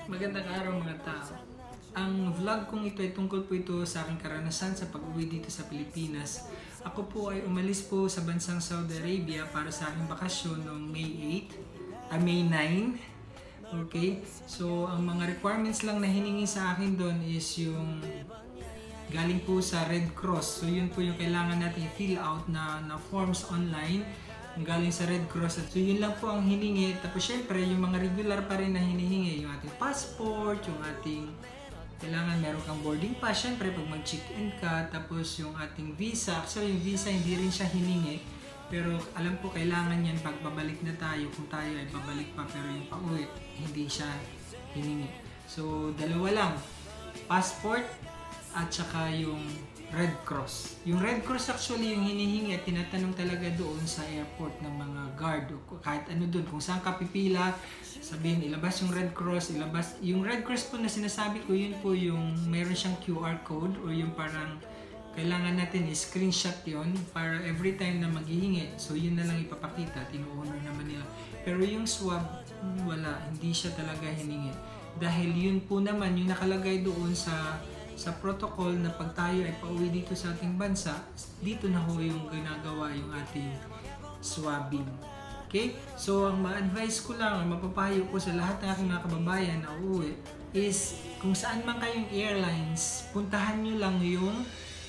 Magandang araw mga tao. Ang vlog kong ito ay tungkol po ito sa aking karanasan sa pag-uwi dito sa Pilipinas. Ako po ay umalis po sa bansang Saudi Arabia para sa aking bakasyon noong May 9. Okay? So, ang mga requirements lang na hiningi sa akin doon is yung galing po sa Red Cross. So, yun po yung kailangan natin i-fill out na forms online galing sa Red Cross. At so yun lang po ang hiningi. Tapos syempre yung mga regular pa rin na hinihingi, yung ating passport, yung ating kailangan meron kang boarding pass syempre pag mag-check-in ka, tapos yung ating visa. Actually yung visa hindi rin siya hiningi, pero alam po kailangan yan pag babalik na tayo, kung tayo ay babalik pa, pero yung pauwi hindi siya hiningi. So dalawa lang, passport at saka yung Red Cross. Yung Red Cross actually yung hinihingi at tinatanong talaga doon sa airport ng mga guard o kahit ano doon. Kung saan ka pipila, sabihin ilabas yung Red Cross, ilabas. Yung Red Cross po na sinasabi ko, yun po yung meron siyang QR code o yung parang kailangan natin i-screenshot yun para every time na maghihingi. So yun na lang ipapakita, tinuuno naman nila. Pero yung swab, wala, hindi siya talaga hiningi. Dahil yun po naman yung nakalagay doon sa protocol na pag tayo ay pauwi dito sa ating bansa, dito na ho yung ginagawa yung ating swabbing. Okay? So, ang ma-advise ko lang, ang mapapayo ko sa lahat ng aking mga kababayan na uuwi is kung saan man kayong airlines, puntahan nyo lang yung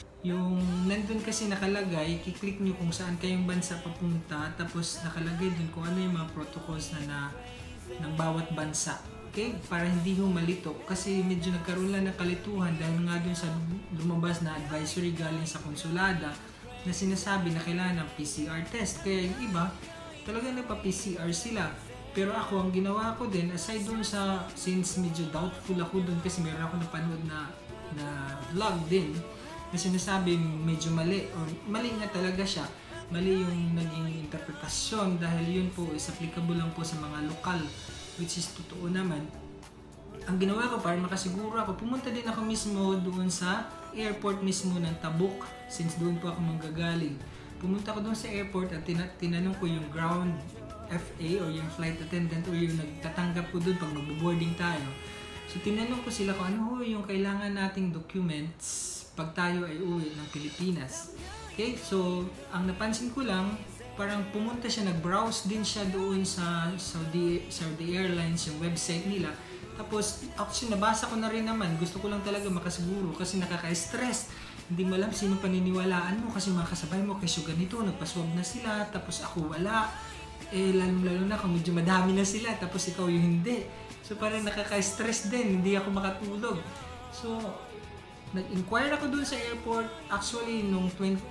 nandun kasi nakalagay, kiklik nyo kung saan kayong bansa papunta, tapos nakalagay dun kung ano yung mga protocols na ng bawat bansa. Okay? Para hindi ho malito. Kasi medyo nagkaroon lang ng kalituhan dahil nga dun sa lumabas na advisory galing sa konsulada na sinasabi na kailangan ng PCR test. Kaya yung iba, talagang nagpa-PCR sila. Pero ako, ang ginawa ko din, aside dun sa, since medyo doubtful ako dun kasi meron ako napanood na vlog din na sinasabi medyo mali, or mali nga talaga siya. Mali yung naging interpretasyon dahil yun po is applicable lang po sa mga lokal, which is totoo naman. Ang ginawa ko para makasiguro ako, pumunta din ako mismo doon sa airport mismo ng Tabuk, since doon po ako manggagaling. Pumunta ko doon sa airport at tinanong ko yung ground FA o yung flight attendant o yung nagtatanggap ko doon pag mag-boarding tayo. So tinanong ko sila kung ano ho yung kailangan nating documents pag tayo ay uwi ng Pilipinas. Okay, so ang napansin ko lang, parang pumunta siya, nag-browse din siya doon sa Saudi Airlines, yung website nila. Tapos, actually, nabasa ko na rin naman. Gusto ko lang talaga makasiguro kasi nakaka-stress. Hindi mo alam sino paniniwalaan mo kasi mga kasabay mo kasi ganito, nagpaswab na sila, tapos ako wala. Lalo na kung medyo madami na sila, tapos ikaw yung hindi. So, parang nakaka-stress din. Hindi ako makatulog. So, nag-inquire ako doon sa airport. Actually, nung 8,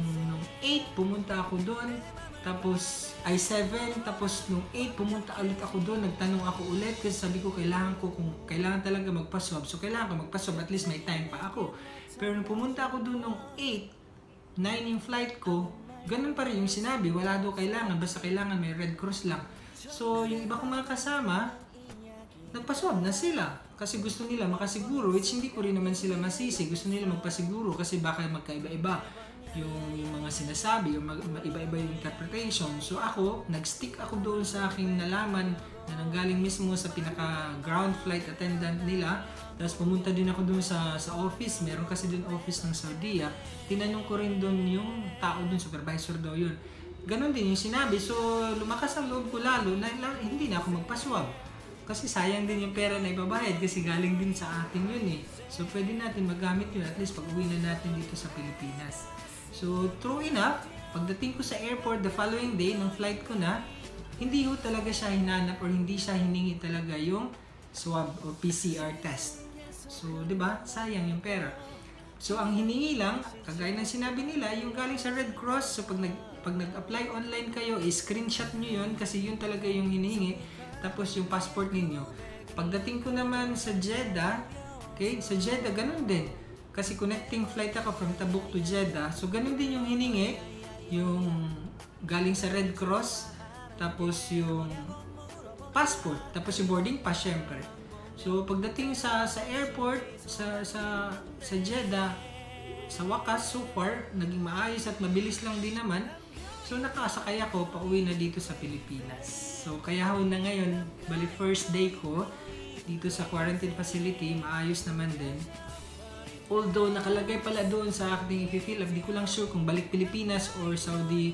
pumunta ako doon. Tapos, I-7. Tapos, nung 8, pumunta ulit ako doon. Nagtanong ako ulit kasi sabi ko, kung kailangan talaga magpa-swab. So, kailangan ko magpa-swab. At least may time pa ako. Pero nung pumunta ako doon nung 8, 9 yung flight ko, ganun pa rin yung sinabi. Wala daw kailangan. Basta kailangan may Red Cross lang. So, yung iba kong mga kasama, nagpa-swab na sila. Kasi gusto nila makasiguro, which hindi ko rin naman sila masisi. Gusto nila magpasiguro kasi baka magkaiba-iba yung mga sinasabi, yung iba-iba yung interpretation. So ako, nag-stick ako doon sa aking nalaman na nanggaling mismo sa pinaka-ground flight attendant nila. Tapos pumunta din ako doon sa office. Meron kasi doon office ng Saudi. Tinanong ko rin doon yung tao doon, supervisor daw yun. Ganon din yung sinabi. So lumakas ang loob ko lalo na hindi na ako magpaswab. Kasi sayang din yung pera na ibabayad kasi galing din sa atin yun eh. So pwede natin magamit yun at least pag uwi na natin dito sa Pilipinas. So true enough, pagdating ko sa airport the following day ng flight ko na, hindi ho talaga siya hinanap or hindi siya hiningi talaga yung swab o PCR test. So 'di ba? Sayang yung pera. So ang hiningi lang, kagaya ng sinabi nila, yung galing sa Red Cross. So pag nag-apply online kayo, i-screenshot nyo yun kasi yun talaga yung hinihingi. Tapos yung passport ninyo. Pagdating ko naman sa Jeddah, okay, sa Jeddah ganun din. Kasi connecting flight ako from Tabuk to Jeddah. So ganun din yung hiningi, yung galing sa Red Cross, tapos yung passport, tapos yung boarding pass syempre. So pagdating sa airport sa Jeddah, sa wakas so far naging maayos at mabilis lang din naman. So nakasakay ako pauwi na dito sa Pilipinas. So kaya ho na ngayon, bali first day ko, dito sa quarantine facility, maayos naman din. Although nakalagay pala doon sa aking i-fill up, di ko lang sure kung balik Pilipinas or Saudi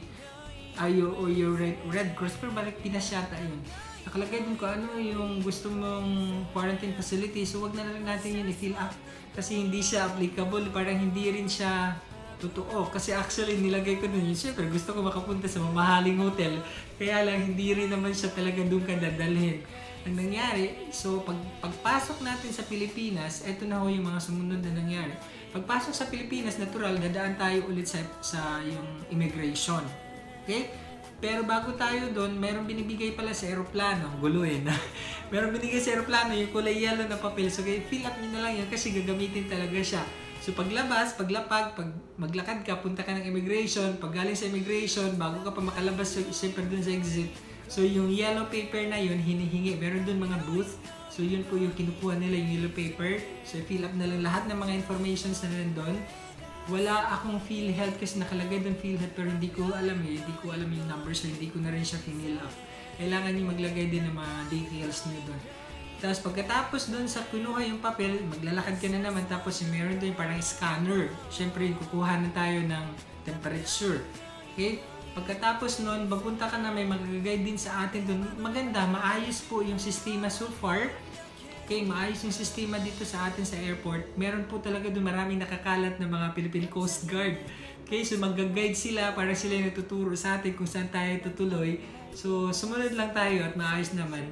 or your Red Cross, pero balik Pinas yata yun. Nakalagay doon kung ano yung gusto mong quarantine facility, so wag na lang natin yun i-fill up kasi hindi siya applicable, parang hindi rin siya totoo. Kasi actually nilagay ko doon yun, syempre gusto ko makapunta sa mamahaling hotel, kaya lang hindi rin naman siya talaga doon ka dadalhin. Ang nangyari, so pagpasok natin sa Pilipinas, eto na ho yung mga sumunod na nangyari. Pagpasok sa Pilipinas, natural, dadaan tayo ulit sa yung immigration. Okay? Pero bago tayo doon, merong binibigay pala sa aeroplano. Gulo eh. Merong binigay sa aeroplano yung kulay yellow na papel. So fill up nyo na lang yun kasi gagamitin talaga siya. So paglabas, paglapag, pag maglakad ka, punta ka ng immigration. Pag galing sa immigration, bago ka pa makalabas, siyempre doon sa exit. So yung yellow paper na yun, hinihingi. Meron doon mga booth. So yun po yung kinukuha nila, yung yellow paper. So fill up na lang lahat ng mga informations na nandun. Wala akong PhilHealth kasi nakalagay doon PhilHealth, pero hindi ko alam hindi ko alam yung numbers, so hindi ko na rin siya fill up. Kailangan nyo maglagay din ng mga details nyo doon. Tapos pagkatapos doon sa kinuha yung papel, maglalakad ka na naman, tapos yung meron doon parang scanner. Siyempre kukuha na tayo ng temperature. Okay? Pagkatapos nun, papunta ka na, may mag-guide din sa atin doon. Maganda, maayos po yung sistema so far. Okay, maayos yung sistema dito sa atin sa airport. Meron po talaga doon maraming nakakalat na mga Philippine Coast Guard. Okay, so mag-guide sila para sila yung natuturo sa atin kung saan tayo tutuloy. So, sumunod lang tayo at maayos naman.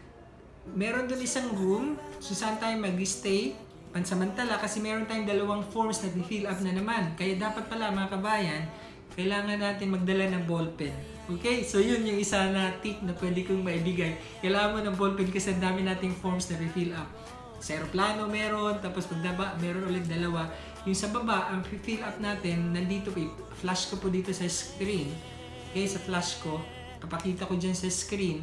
Meron doon isang room, so saan tayo mag-stay, pansamantala, kasi meron tayong dalawang forms na fill up na naman. Kaya dapat pala mga kabayan, kailangan natin magdala ng ballpen. Okay? So yun yung isa na tip na pwede kong maibigay. Kailangan mo ng ballpen kasi ang dami nating forms na fill up. Sa aeroplano meron, tapos pagdaba, meron ulit dalawa. Yung sa baba, ang fill up natin, nandito po, flash ko po dito sa screen. Okay? Sa flash ko, papakita ko dyan sa screen.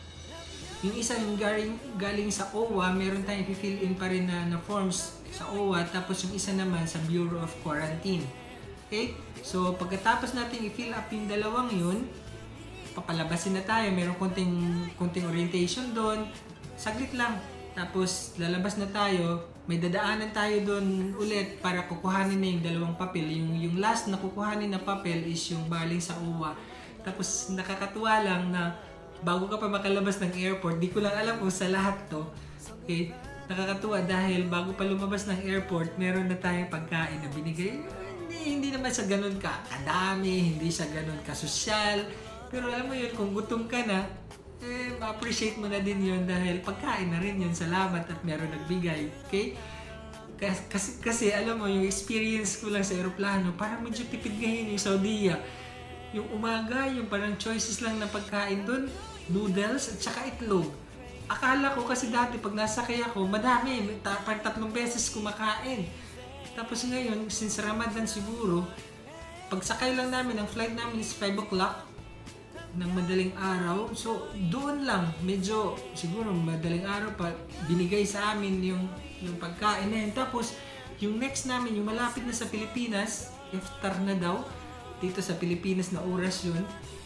Yung isa yung galing sa OWA, meron tayong fill in pa rin na forms sa OWA, tapos yung isa naman sa Bureau of Quarantine. Okay? So, pagkatapos natin i-fill up yung dalawang yun, papalabasin na tayo. Meron konting orientation doon. Saglit lang. Tapos, lalabas na tayo. May dadaanan tayo doon ulit para kukuhanin na yung dalawang papel. Yung last na kukuhanin na papel is yung baling sa uwa. Tapos, nakakatuwa lang na bago ka pa makalabas ng airport, di ko lang alam kung sa lahat to. Okay? Nakakatuwa dahil bago pa lumabas ng airport, meron na tayong pagkain na binigay. Hindi naman sa ganun kadami, hindi sa ganun kasosyal. Pero alam mo yun, kung gutom ka na, ma-appreciate mo na din yun dahil pagkain na rin yun. Salamat at meron nagbigay. Okay? Kasi alam mo, yung experience ko lang sa aeroplano, parang medyo tipid ngayon yung Saudiya. Yung umaga, yung parang choices lang ng pagkain doon, noodles at saka itlog. Akala ko kasi dati pag nasakay ako, madami, parang 3 beses kumakain. Tapos ngayon, since Ramadan siguro, pagsakay lang namin, ang flight namin is 5 o'clock ng madaling araw. So, doon lang, medyo siguro madaling araw pa, binigay sa amin yung pagkain na yun. Tapos, yung next namin, yung malapit na sa Pilipinas, iftar na daw, dito sa Pilipinas na oras yun,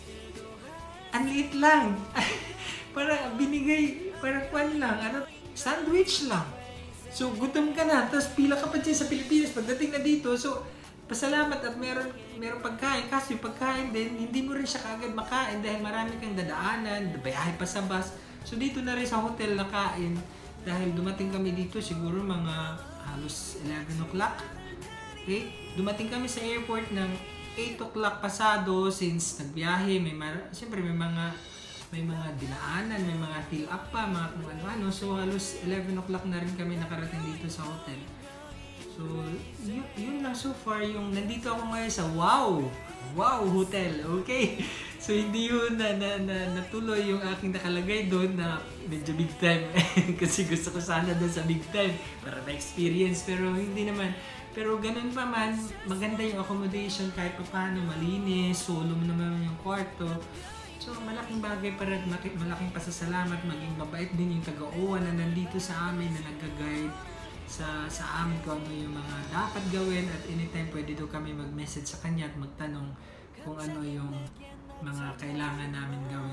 ang liit lang. Parang binigay, parang kwan lang, sandwich lang. So, gutom ka na, tapos pila ka pa dyan sa Pilipinas. Pagdating na dito, so, pasalamat at meron pagkain. Kasi yung pagkain din, hindi mo rin siya kagad makain dahil marami kang dadaanan, bayahe pa sa bus. So, dito na rin sa hotel na kain. Dahil dumating kami dito, siguro mga halos 11 o'clock. Okay? Dumating kami sa airport ng 8 o'clock pasado since nagbiyahe. Siyempre, may mga dinaanan, may mga fill up pa, mga kung ano-ano. So, halos 11 o'clock na rin kami nakarating dito sa hotel. So, yun lang so far yung nandito ako ngayon sa Wow Hotel. Okay? So, hindi yun natuloy yung aking nakalagay doon na medyo big time. Kasi gusto ko sana doon sa big time para ma-experience. Pero hindi naman. Pero ganun pa man, maganda yung accommodation kahit pa paano, malinis, solo mo naman yung kwarto. So, malaking bagay para malaking pasasalamat, maging mabait din yung taga-OWA na nandito sa amin, na nag-guide sa amin kung ano yung mga dapat gawin at anytime pwede daw kami mag-message sa kanya at magtanong kung ano yung mga kailangan namin gawin.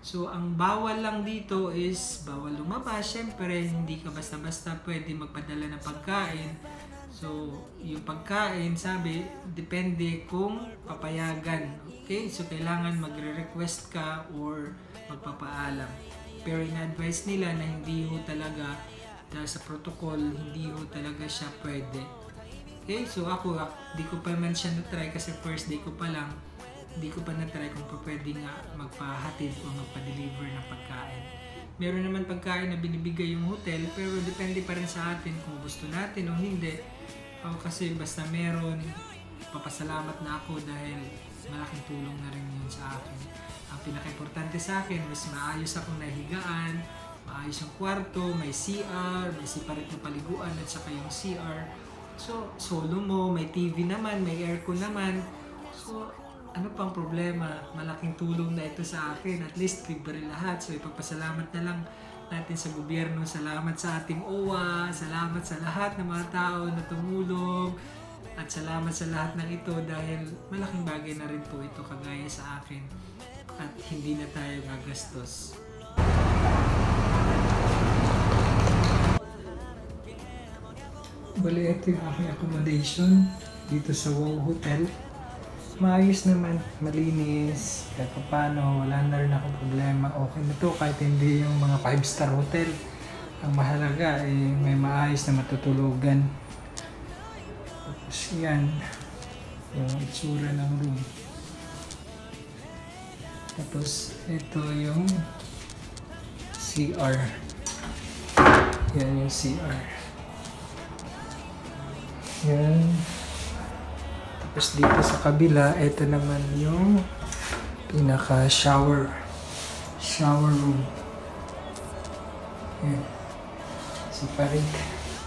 So, ang bawal lang dito is bawal lumabas. Siyempre, hindi ka basta-basta pwede magpadala ng pagkain. So, yung pagkain, sabi, depende kung papayagan. Okay? So, kailangan magre-request ka or magpapaalam. Pero in-advise nila na hindi ho talaga, dahil sa protocol, hindi ho talaga siya pwede. Okay? So, ako, di ko pa man siya na-try kasi first day ko pa lang. Hindi ko pa na-try kung pwede nga magpahatid o magpa-deliver ng pagkain. Meron naman pagkain na binibigay yung hotel, pero depende pa rin sa atin kung gusto natin o hindi. Ako kasi basta meron, papasalamat na ako dahil malaking tulong na rin yun sa akin. Ang pinaka-importante sa akin is maayos akong nahigaan, maayos yung kwarto, may CR, may separate na paliguan at saka yung CR. So, solo mo, may TV naman, may aircon naman. So, ano pang problema? Malaking tulong na ito sa akin. At least libre lahat. So ipagpasalamat na lang natin sa gobyerno. Salamat sa ating OWA. Salamat sa lahat ng mga tao na tumulong. At salamat sa lahat ng ito dahil malaking bagay na rin po ito kagaya sa akin. At hindi na tayo gagastos. Bali, ito yung aking accommodation dito sa Wow Hotel. Maayos naman, malinis, kahit paano, wala na rin akong problema. Okay na to kahit hindi yung mga 5-star hotel. Ang mahalaga may maayos na matutulugan. Tapos yan, yung itsura ng room. Tapos ito yung CR. Yan yung CR. Yan. Tapos dito sa kabila, ito naman yung pinaka-shower room. Ayan. Separate.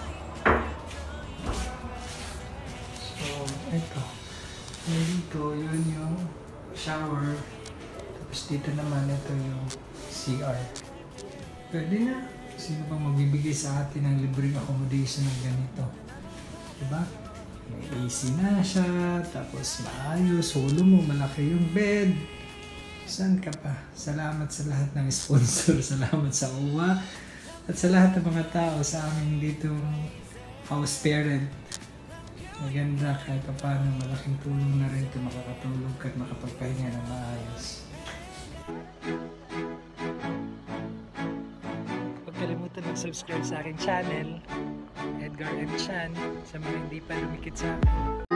So, ito. Dito, yun yung shower. Tapos dito naman, ito yung CR. Pwede na. Sino bang magbibigay sa atin ng libreng accommodation ng ganito? Diba? May AC na siya, tapos maayos, solo mo, malaki yung bed. Saan ka pa? Salamat sa lahat ng sponsor, salamat sa OWA, at sa lahat ng mga tao sa aming ditong house parent. Maganda kahit paano, malaking tulong na rin ito, makakatulog at makapagpahinga ng maayos. Huwag kalimutan mag-subscribe sa aking channel, Edgar and Chan, sa mga hindi pa lumikit sa akin.